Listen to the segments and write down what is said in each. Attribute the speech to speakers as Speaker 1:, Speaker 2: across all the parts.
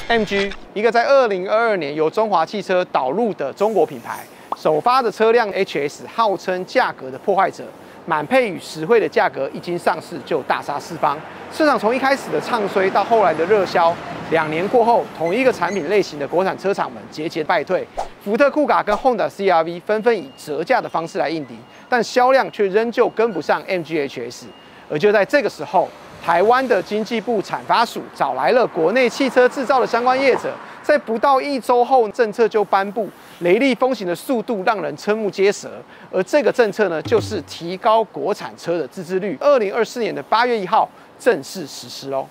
Speaker 1: MG， 一个在2022年由中华汽车导入的中国品牌，首发的车辆 HS 号称价格的破坏者，满配与实惠的价格一经上市就大杀四方。市场从一开始的唱衰到后来的热销，2年过后，同一个产品类型的国产车厂们节节败退，福特酷卡跟 Honda CR-V 纷纷以折价的方式来应敌，但销量却仍旧跟不上 MG HS。而就在这个时候，台湾的经济部产发署找来了国内汽车制造的相关业者，在不到1周后，政策就颁布，雷厉风行的速度让人瞠目结舌。而这个政策呢，就是提高国产车的自制率，2024年的8月1号正式实施喽。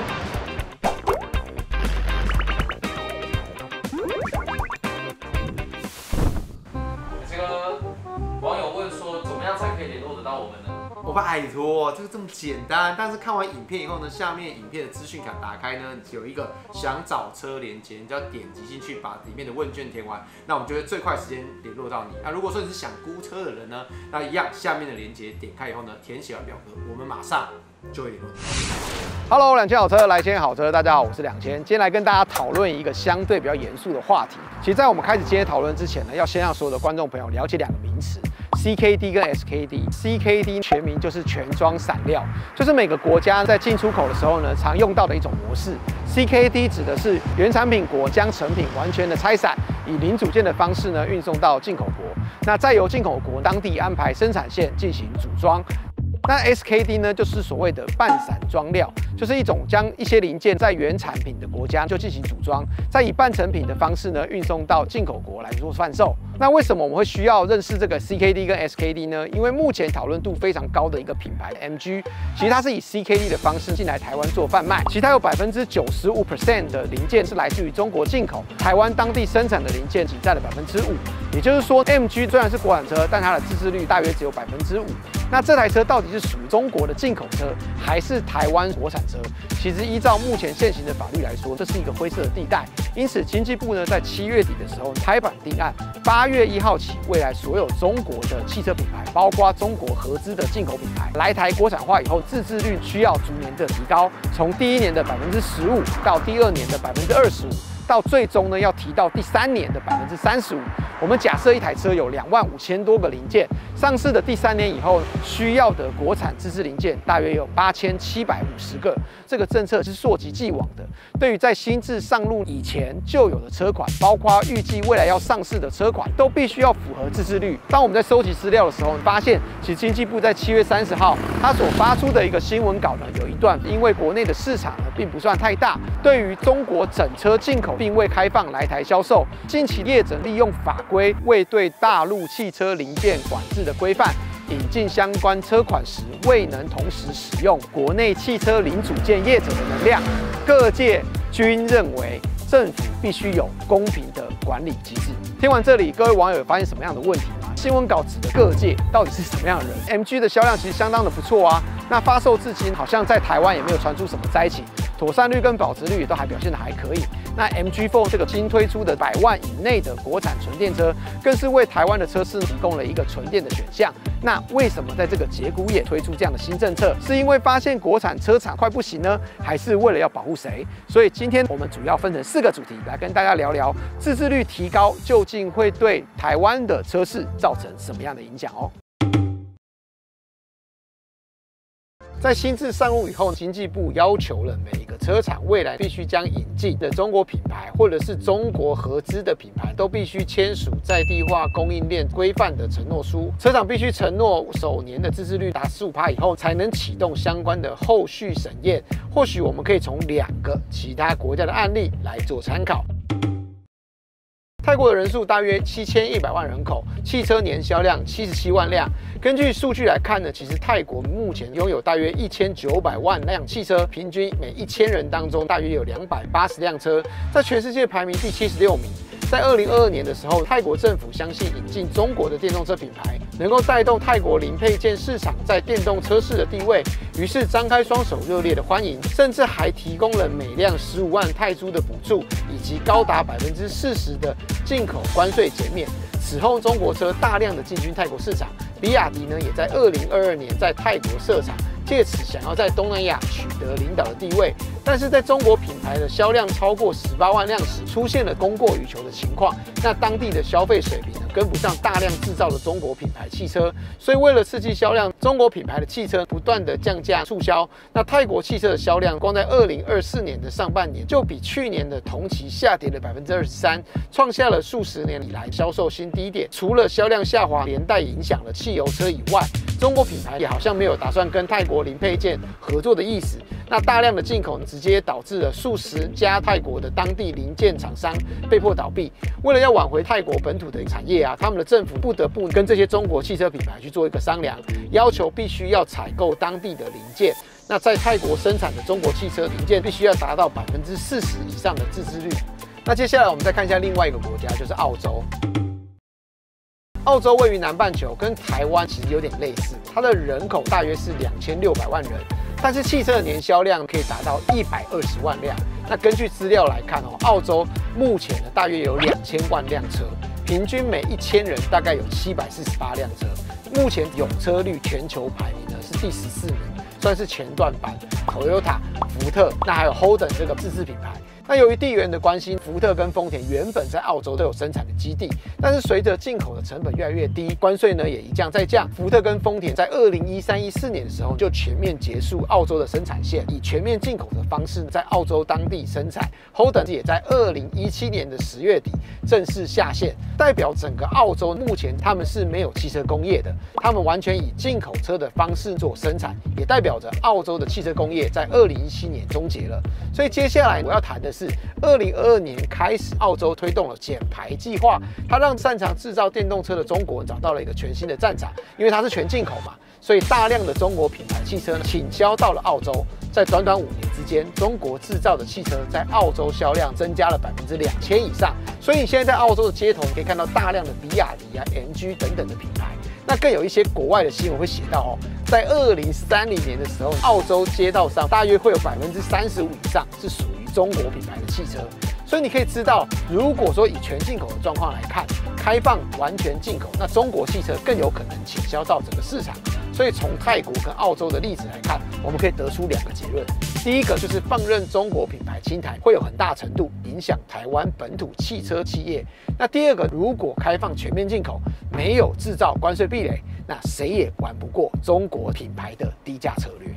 Speaker 2: 这个网友问说，怎么样才可以联络得到我们呢？
Speaker 3: 我拜托，这个这么简单。但是看完影片以后呢，下面影片的资讯卡打开呢，有一个想找车连接，你就要点击进去，把里面的问卷填完。那我们就会最快时间联络到你。那如果说你是想估车的人呢，那一样下面的连接点开以后呢，填写完表格，我们马上就会联络你。
Speaker 1: Hello， 2000好车来牵好车，大家好，我是2000。今天来跟大家讨论一个相对比较严肃的话题。其实，在我们开始今天讨论之前呢，要先让所有的观众朋友了解2个名词。CKD 跟 SKD，CKD 全名就是全装闪料，就是每个国家在进出口的时候呢，常用到的一种模式。CKD 指的是原产品国将成品完全的拆散，以零组件的方式呢运送到进口国，那再由进口国当地安排生产线进行组装。那 SKD 呢，就是所谓的半散装料，就是一种将一些零件在原产品的国家就进行组装，再以半成品的方式呢运送到进口国来做贩售。那为什么我们会需要认识这个 CKD 跟 SKD 呢？因为目前讨论度非常高的一个品牌 MG， 其实它是以 CKD 的方式进来台湾做贩卖，其实它有95% 的零件是来自于中国进口，台湾当地生产的零件只占了5%。也就是说 ，MG 虽然是国产车，但它的自制率大约只有5%。那这台车到底是属于中国的进口车，还是台湾国产车？其实依照目前现行的法律来说，这是一个灰色的地带。因此，经济部呢在7月底的时候拍板定案，8月1号起，未来所有中国的汽车品牌，包括中国合资的进口品牌，来台国产化以后，自制率需要逐年的提高，从第1年的15%到第2年的25%。到最终呢，要提到第3年的35%。我们假设一台车有25000多个零件，上市的第3年以后，需要的国产自制零件大约有8750个。这个政策是溯及既往的，对于在新制上路以前就有的车款，包括预计未来要上市的车款，都必须要符合自制率。当我们在收集资料的时候，发现其实经济部在7月30号，他所发出的一个新闻稿呢，有一段因为国内的市场呢并不算太大，对于中国整车进口并未开放来台销售，近期业者利用法规未对大陆汽车零件管制的规范，引进相关车款时未能同时使用国内汽车零组件业者的能量，各界均认为政府必须有公平的管理机制。听完这里，各位网友有发现什么样的问题吗？新闻稿指的各界到底是什么样的人 ？MG 的销量其实相当的不错啊，那发售至今好像在台湾也没有传出什么灾情，妥善率跟保值率也都还表现得还可以。那 MG4 这个新推出的100万以内的国产纯电车，更是为台湾的车市提供了一个纯电的选项。那为什么在这个节骨眼推出这样的新政策？是因为发现国产车厂快不行呢，还是为了要保护谁？所以今天我们主要分成4个主题来跟大家聊聊自制率提高究竟会对台湾的车市造成什么样的影响哦。在新制上路以后，经济部要求了每一个车厂未来必须将引进的中国品牌或者是中国合资的品牌，都必须签署在地化供应链规范的承诺书。车厂必须承诺首年的自制率达15%以后，才能启动相关的后续审验。或许我们可以从2个其他国家的案例来做参考。泰国的人数大约7100万人口，汽车年销量77万辆。根据数据来看呢，其实泰国目前拥有大约1900万辆汽车，平均每1000人当中大约有280辆车，在全世界排名第76名。在2022年的时候，泰国政府相信引进中国的电动车品牌，能够带动泰国零配件市场在电动车市的地位，于是张开双手热烈的欢迎，甚至还提供了每辆15万泰铢的补助，以及高达40%的进口关税减免。此后，中国车大量的进军泰国市场，比亚迪呢也在2022年在泰国设厂，借此想要在东南亚取得领导的地位。 但是在中国品牌的销量超过18万辆时，出现了供过于求的情况。那当地的消费水平呢，跟不上大量制造的中国品牌汽车，所以为了刺激销量，中国品牌的汽车不断的降价促销。那泰国汽车的销量，光在2024年的上半年就比去年的同期下跌了23%，创下了数十年以来销售新低点。除了销量下滑连带影响了汽油车以外，中国品牌也好像没有打算跟泰国零配件合作的意思。那大量的进口直接导致了数十家泰国的当地零件厂商被迫倒闭。为了要挽回泰国本土的产业啊，他们的政府不得不跟这些中国汽车品牌去做一个商量，要求必须要采购当地的零件。那在泰国生产的中国汽车零件必须要达到40%以上的自制率。那接下来我们再看一下另外一个国家，就是澳洲。澳洲位于南半球，跟台湾其实有点类似，它的人口大约是2600万人，但是汽车的年销量可以达到120万辆。那根据资料来看澳洲目前呢大约有2000万辆车，平均每1000人大概有748辆车。目前拥车率全球排名呢是第14名，算是前段班。Toyota、福特，那还有 Holden 这个自制品牌。那由于地缘的关系，福特跟丰田原本在澳洲都有生产的基地，但是随着进口的成本越来越低，关税呢也一降再降。福特跟丰田在2013-14年的时候就全面结束澳洲的生产线，以全面进口的方式在澳洲当地生产。Holden 也在2017年的10月底正式下线，代表整个澳洲目前他们是没有汽车工业的，他们完全以进口车的方式做生产，也代表着澳洲的汽车工业在2017年终结了。所以接下来我要谈的是2022年开始，澳洲推动了减排计划，它让擅长制造电动车的中国找到了一个全新的战场，因为它是全进口嘛，所以大量的中国品牌汽车倾销到了澳洲。在短短5年之间，中国制造的汽车在澳洲销量增加了2000%以上。所以你现在在澳洲的街头，你可以看到大量的比亚迪啊、MG 等等的品牌。那更有一些国外的新闻会写到在2030年的时候，澳洲街道上大约会有35%以上是属于中国品牌的汽车。所以你可以知道，如果说以全进口的状况来看，开放完全进口，那中国汽车更有可能倾销到整个市场。所以从泰国跟澳洲的例子来看，我们可以得出2个结论。第一个就是放任中国品牌侵台会有很大程度影响台湾本土汽车企业。那第二个，如果开放全面进口，没有制造关税壁垒，那谁也玩不过中国品牌的低价策略。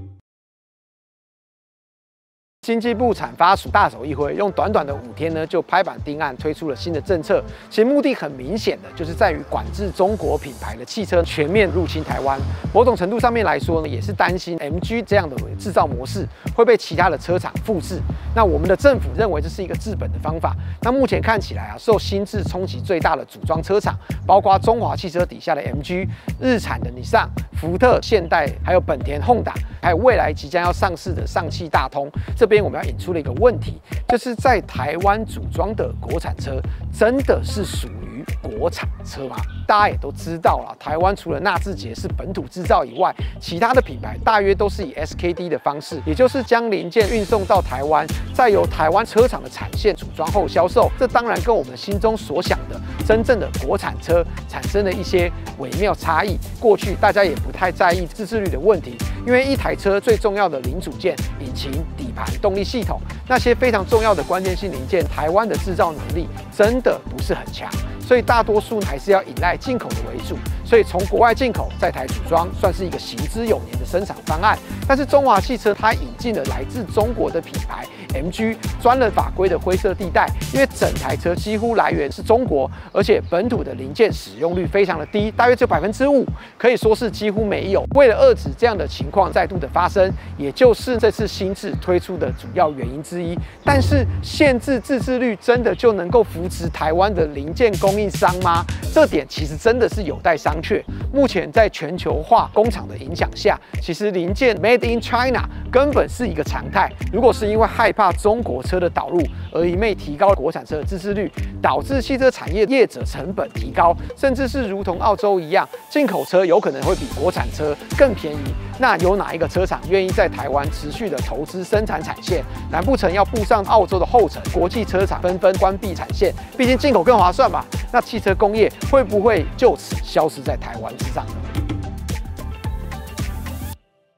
Speaker 1: 经济部产发署大手一挥，用短短的5天呢，就拍板定案推出了新的政策。其实目的很明显的，就是在于管制中国品牌的汽车全面入侵台湾。某种程度上面来说呢，也是担心 MG 这样的制造模式会被其他的车厂复制。那我们的政府认为这是一个治本的方法。那目前看起来受新制冲击最大的组装车厂，包括中华汽车底下的 MG、日产的Nissan、福特、现代，还有本田、Honda，还有未来即将要上市的上汽大通。这边我们要引出了一个问题，就是在台湾组装的国产车，真的是属于国产车吗？大家也都知道了，台湾除了纳智捷是本土制造以外，其他的品牌大约都是以 SKD 的方式，也就是将零件运送到台湾，再由台湾车厂的产线组装后销售。这当然跟我们心中所想的真正的国产车产生了一些微妙差异。过去大家也不太在意自制率的问题，因为一台车最重要的零组件，引擎、底盘、动力系统那些非常重要的关键性零件，台湾的制造能力真的不是很强，所以大多数还是要依赖进口的为主。所以从国外进口在台组装，算是一个行之有年的生产方案。但是中华汽车它引进了来自中国的品牌 MG， 钻了法规的灰色地带，因为整台车几乎来源是中国，而且本土的零件使用率非常的低，大约只有5%，可以说是几乎没有。为了遏制这样的情况再度的发生，也就是这次新制推出的主要原因之一。但是限制自制率真的就能够扶持台湾的零件供应商吗？这点其实真的是有待商榷。目前在全球化工厂的影响下，其实零件 Made in China 根本是一个常态。如果是因为害怕中国车的导入而一昧提高国产车的自制率，导致汽车产业业者成本提高，甚至是如同澳洲一样，进口车有可能会比国产车更便宜，那有哪一个车厂愿意在台湾持续的投资生产产线？难不成要步上澳洲的后尘？国际车厂纷纷关闭产线，毕竟进口更划算嘛。那汽车工业会不会就此消失在台湾之上呢？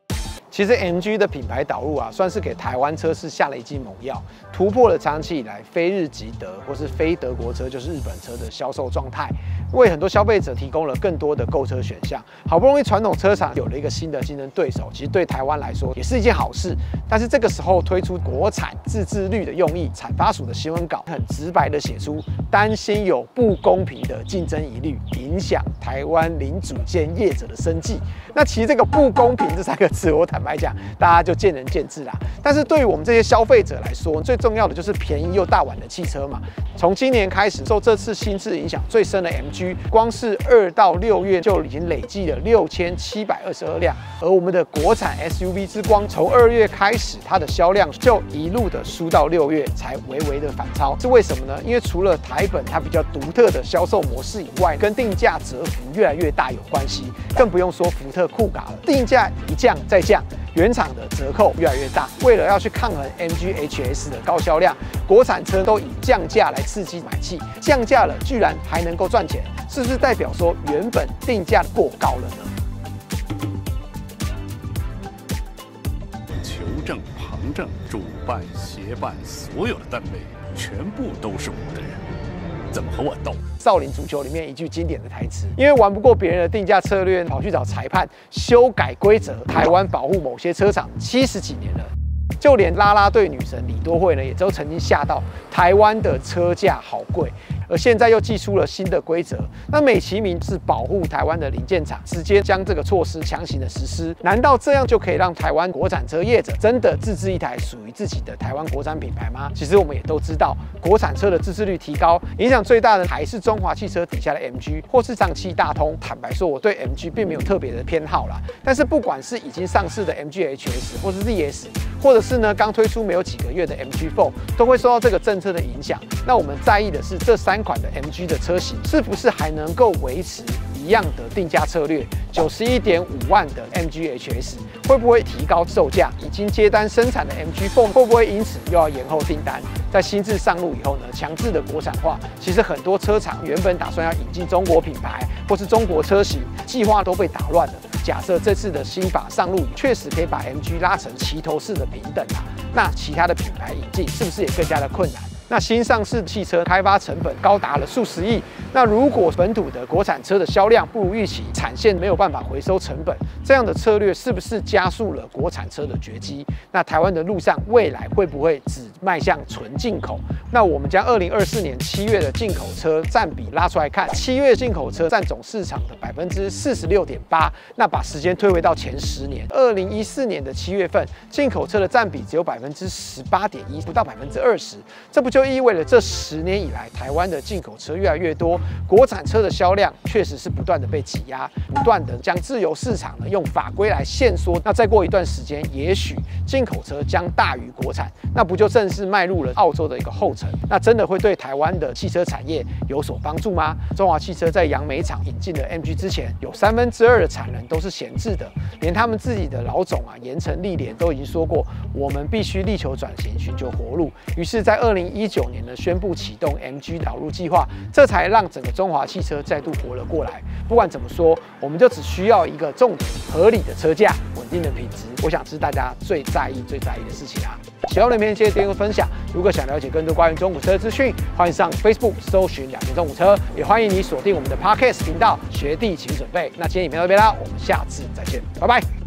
Speaker 1: 其实 MG 的品牌导入啊，算是给台湾车市下了一剂猛药，突破了长期以来非日即德或是非德国车就是日本车的销售状态，为很多消费者提供了更多的购车选项。好不容易传统车厂有了一个新的竞争对手，其实对台湾来说也是一件好事。但是这个时候推出国产自制率的用意，产发署的新闻稿很直白的写出，担心有不公平的竞争疑虑，影响台湾零组件业者的生计。那其实这个不公平这3个字，我坦白讲，大家就见仁见智啦。但是对于我们这些消费者来说，最重要的就是便宜又大碗的汽车嘛。从今年开始，受这次新制影响最深的 MG， 光是2到6月就已经累计了6722辆，而我们的国产 SUV 之光，从2月开始，它的销量就一路的输到6月才微微的反超。是为什么呢？因为除了台本它比较独特的销售模式以外，跟定价折幅越来越大有关系。更不用说福特酷卡了，定价一降再降，原厂的折扣越来越大。为了要去抗衡 MG HS 的高销量，国产车都以降价来刺激买气，降价了居然还能够赚钱，是不是代表说原本定价过高了呢？
Speaker 4: 求证、旁证、主办、协办，所有的单位全部都是我的人，怎么和我斗？
Speaker 1: 少林足球里面一句经典的台词，因为玩不过别人的定价策略，跑去找裁判修改规则。台湾保护某些车厂70几年了，就连啦啦队女神李多惠呢，也都曾经吓到台湾的车价好贵。而现在又祭出了新的规则，那美其名是保护台湾的零件厂，直接将这个措施强行的实施。难道这样就可以让台湾国产车业者真的自制一台属于自己的台湾国产品牌吗？其实我们也都知道，国产车的自制率提高，影响最大的还是中华汽车底下的 MG 或是上汽大通。坦白说，我对 MG 并没有特别的偏好啦。但是不管是已经上市的 MG HS 或是 ZS， 或者是呢刚推出没有几个月的 MG4， 都会受到这个政策的影响。那我们在意的是这3款的 MG 的车型是不是还能够维持一样的定价策略？91.5万的 MG HS 会不会提高售价？已经接单生产的 MG4 会不会因此又要延后订单？在新制上路以后呢，强制的国产化，其实很多车厂原本打算要引进中国品牌或是中国车型，计划都被打乱了。假设这次的新法上路，确实可以把 MG 拉成齐头式的平等啊，那其他的品牌引进是不是也更加的困难？那新上市汽车开发成本高达了数十亿，那如果本土的国产车的销量不如预期，产线没有办法回收成本，这样的策略是不是加速了国产车的绝迹？那台湾的路上未来会不会只迈向纯进口？那我们将2024年7月的进口车占比拉出来看，7月进口车占总市场的46.8%，那把时间推回到前10年，2014年的7月份，进口车的占比只有18.1%，不到20%，这不就意味着这10年以来，台湾的进口车越来越多，国产车的销量确实是不断的被挤压，不断的将自由市场呢用法规来限缩。那再过一段时间，也许进口车将大于国产，那不就正式迈入了澳洲的一个后尘？那真的会对台湾的汽车产业有所帮助吗？中华汽车在杨梅厂引进了 MG 之前，有2/3的产能都是闲置的，连他们自己的老总严成立联都已经说过，我们必须力求转型，寻求活路。于是，在2019年呢，宣布启动 MG 导入计划，这才让整个中华汽车再度活了过来。不管怎么说，我们就只需要一个重点、合理的车价、稳定的品质，我想是大家最在意的事情啊。喜欢我的影片，记得点个分享。如果想了解更多关于中古车的资讯，欢迎上 Facebook 搜寻2千中古车，也欢迎你锁定我们的 Podcast 频道学弟请准备。那今天影片到这边啦，我们下次再见，拜拜。